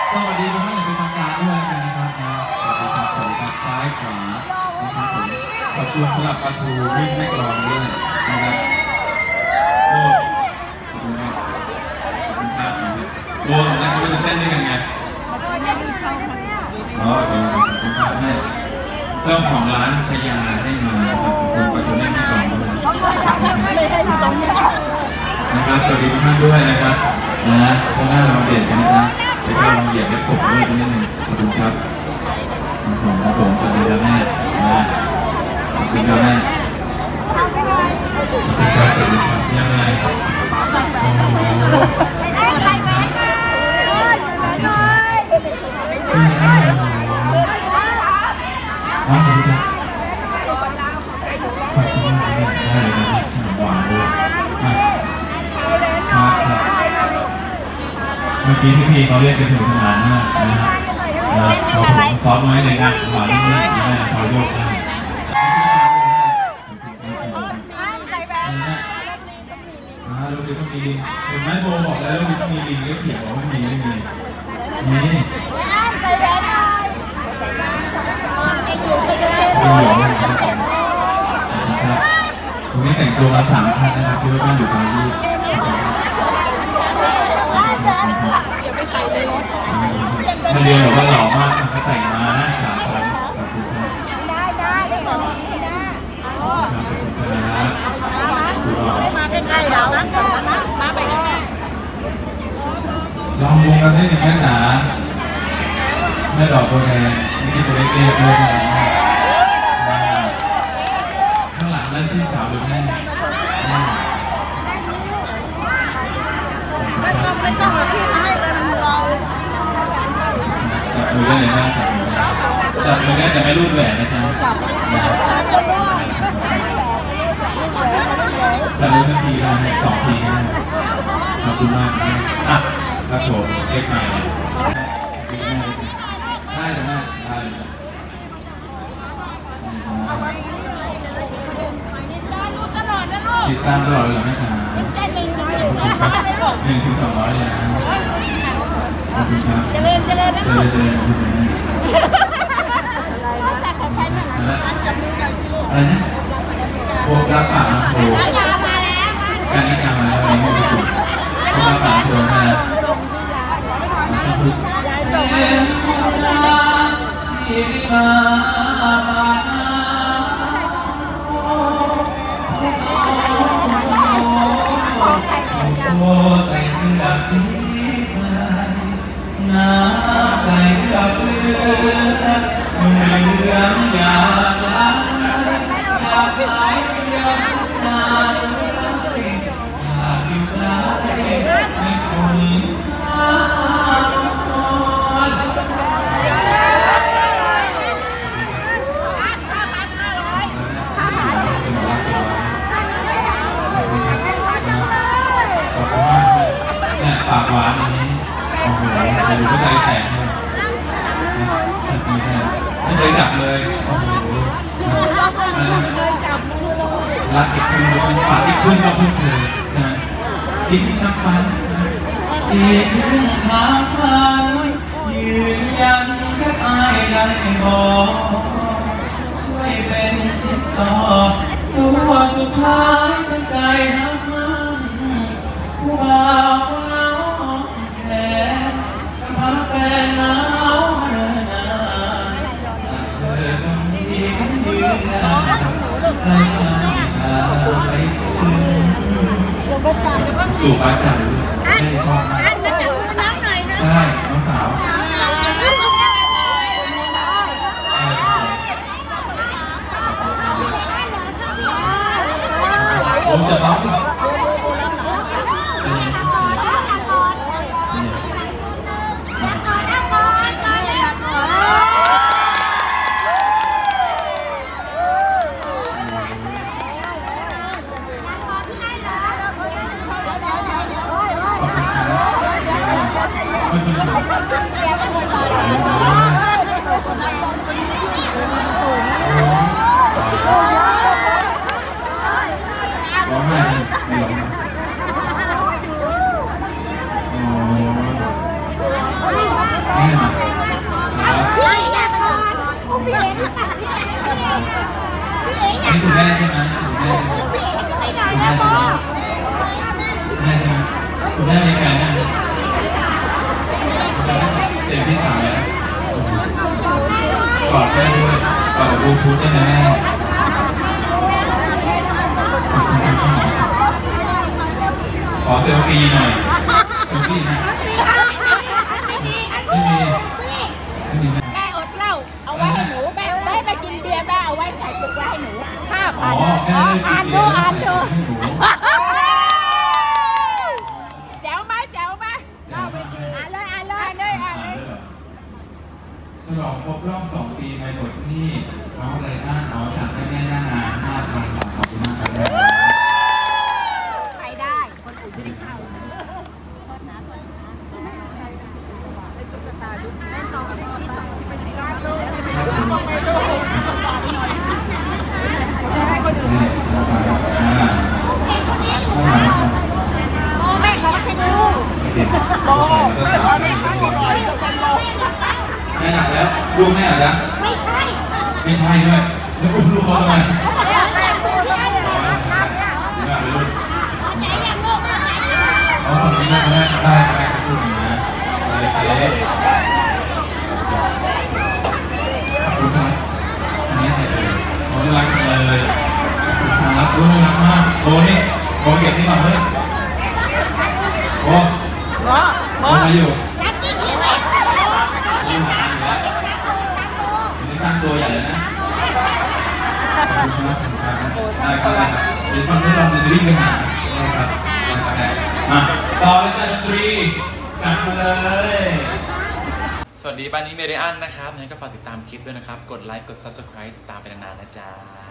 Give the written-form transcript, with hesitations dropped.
สวัสดีทุกท่านอย่างเป็นทางการด้วยนะครับนะสวัสดีครับสวัสดีครับซ้ายขวานะครับผมขอบคุณสำหรับปลาทูวิ่งไม่กรองด้วยนะครับโอ้ขอบคุณครับขอบคุณครับโอ้นะที่ว่าจะเต้นด้วยกันไงอ๋อขอบคุณครับให้เจ้าของร้านชยาให้มาครับขอบคุณปลาทูวิ่งไม่กรองด้วยนะครับสวัสดีทุกท่านด้วยนะครับนะข้างหน้าเราเด่นกันนะจ๊ะเดี๋ยวเราเหยียบเล็บผมด้วยนิดนึงขอบคุณครับผมสวัสดีครับแม่ขอบคุณครับแม่ขอบคุณครับยังไงโอ้โหพี่อ้าวขอบคุณครับขอบคุณมากเลยได้ครับหวานด้วยเมื่อกี้พี่เขาเรียกกันถึงสนานมากนะครับเราซ้อมไว้ในงานหวานนิดนึงนะพอโยกได้ลูกนี้ต้องมีลิงเห็นไหมโบบอกแล้วลูกนี้ต้องมีลิงก็เถียงว่าไม่มีนี่ไม่หรอครับวันนี้แต่งตัวมา3 ชั้นนะครับที่ว่าบ้านอยู่ปารีสไม่เรียนหรอกว่าหล่อมากเขาแต่งมานะ3 ชั้นขอบคุณครับได้ขอบคุณครับมาใกล้ๆเรามาไปใกล้ลองวงกันสักหนึ่งนะจ๋าแม่ดอกโบแดงนี่ที่ตัวเล็กๆด้วยนะข้างหลังนั่นพี่สาวหรือแม่ไม่ต้องมาพี่มาให้เลยมันรอจับมือได้เลยนะจับมือได้แต่ไม่รูดแหวนนะจ๊ะจับมือสักทีนะ2 ทีนะขอบคุณมากอ่ะครับผมเล็กใหม่ได้เลยนะได้เลยติดตามตลอดเลยเหรอแม่จ๋า1 ถึง 200เลยนะขอบคุณครับเจริญขอบคุณนะอะไรนะโคกรับปากนะโคการนิยามมาแล้วอะไรไม่รู้สึกโคกรับปากโคนะขอบคุณเป็นน้ำที่มาโอ้ใส่เสื้อสีน้ำใจเพื่อเพื่อนมือเหลืองอยากล้างอยากหายเพื่อสุขนาสุขอยากอยู่ใกล้ไม่คนน้ำนอนปากหวานอย่างนี้โอ้โหจะดูก็ใจแตกเลยไม่เคยจับเลยโอ้โหรักอีกคืนฝากอีกคืนก็พูดถึงนะอีกที่ทำฟันอีกที่ทำฟันยืนยันกับไอ้ได้บอกช่วยเป็นจิ๊กซอว์ตัวสุดท้ายตั้งใจหักมันผู้บ่าวคนนั้นแค่พาแฟนหนาวเลยนะเธอสมีคนยืนยันไปไปถึงตู่ป้าจันไม่ได้ชอบมากได้น้องสาวผมจะร้องร้องไห้ไม่ร้องแม่ทูธได้ไหมแม่ขอเซลฟี่หน่อยเซลฟี่นะไม่มีแม่อดเหล้าเอาไว้ให้หนูแม่ไปกินเบียร์แม่เอาไว้ใส่ปุกไว้ให้หนู5,000อ่านดูแจ๋วไหมเล่าไปทีอ่านเลยฉลองครบรอบ2 ปีในบทนี้น้องไรอันจากแม่หน้างาน 5,000 บาทขอบคุณมากครับไปได้คนอื่นไม่ได้เข้าแม่ของเซจูแม่หนักแล้วลูกแม่หนักแล้วไม่ใช่ด้วยแล้วลูกเขาทำไมน่าไปลูกอ๋อคนนี้ได้ครับคุณนะอะไรขอบคุณครับอันนี้ใครเลยโอ้ยรักเลยรักรู้ไหมรักมากโอ้นี่โอ้เก็บนี่มาเฮ้ยโอ้มาอยู่นี่สร้างตัวใหญ่เลยนะขอบคุณครับได้ครับเดี๋ยวฟังเรื่องเราจะวิ่งไปหานะครับมาต่อเลยจ้าดนตรีจัดมาเลยสวัสดีบ้านนี้เมเดียนนะครับงั้นก็ฝากติดตามคลิปด้วยนะครับกดไลค์กด Subscribe ติดตามไปนานๆนะจ๊ะ